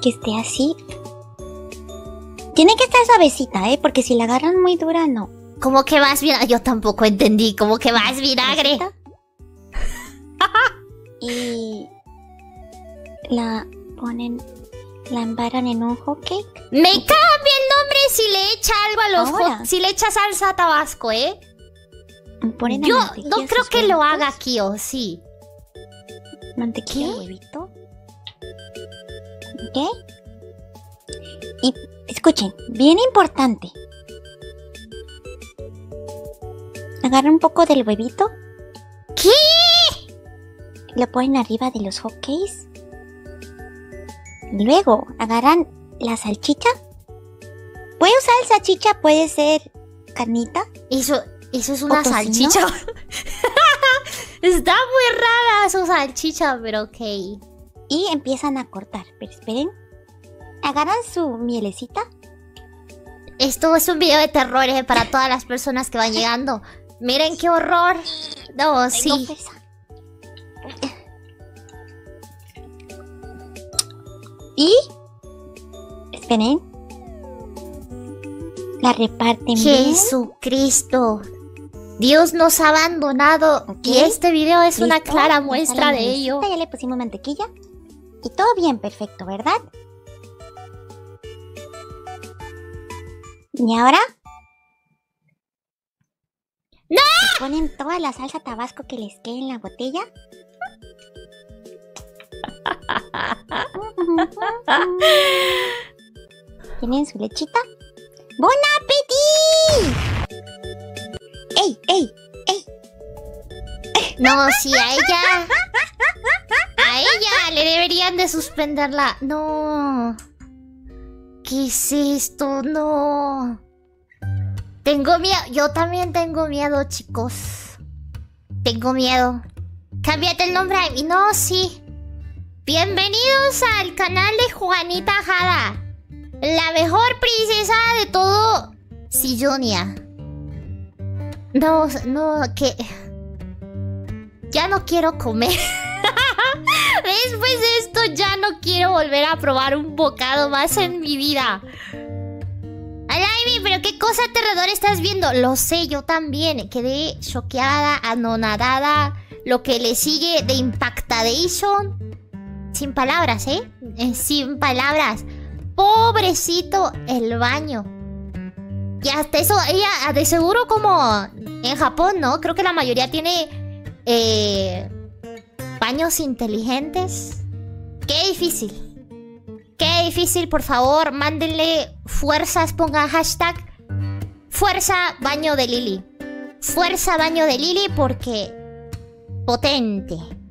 que esté así. Tiene que estar suavecita, porque si la agarran muy dura, no. ¿Cómo que más vinagre? Yo tampoco entendí. ¿Cómo que más vinagre? Y la ponen, la embarran en un hot cake. Me cambia el nombre si le echa algo a los hot, si le echa salsa tabasco, Yo no creo que lo haga aquí, ¿o sí? Mantequilla, huevito. ¿Qué? Y escuchen, bien importante. Agarran un poco del huevito. ¿Qué? Lo ponen arriba de los hotcakes. Luego agarran la salchicha. Puede usar salchicha, puede ser carnita. Eso es una salchicha. Está muy rara su salchicha, pero ok. Y empiezan a cortar. Pero esperen. Agarran su mielecita. Esto es un video de terror para todas las personas que van llegando. Miren qué horror. No, sí. Y esperen. La reparten Jesucristo. Dios nos ha abandonado. Y este video es una clara muestra de ello. Ya le pusimos mantequilla. Y todo bien, perfecto, ¿verdad? ¿Y ahora? ¡No! Ponen toda la salsa tabasco que les quede en la botella. Tienen su lechita. ¡Bon appetit! ¡Ey, ey, ey! No, sí, a ella le deberían de suspenderla. No. ¿Qué es esto? No. Tengo miedo. Yo también tengo miedo, chicos. Tengo miedo. Cámbiate el nombre a mí. No, sí. Bienvenidos al canal de Juanita Jada. La mejor princesa de todo Sillonia. No, que... Ya no quiero comer. Después de esto ya no quiero volver a probar un bocado más en mi vida. Alaimi, pero qué cosa aterradora estás viendo. Lo sé, yo también. Quedé choqueada, anonadada. Lo que le sigue de impactadation. Sin palabras, sin palabras. Pobrecito el baño. Y hasta eso, ella de seguro como en Japón, ¿no? Creo que la mayoría tiene baños inteligentes. Qué difícil. Qué difícil, por favor, mándenle fuerzas, pongan hashtag Fuerza Baño de Lili. Fuerza Baño de Lili porque potente.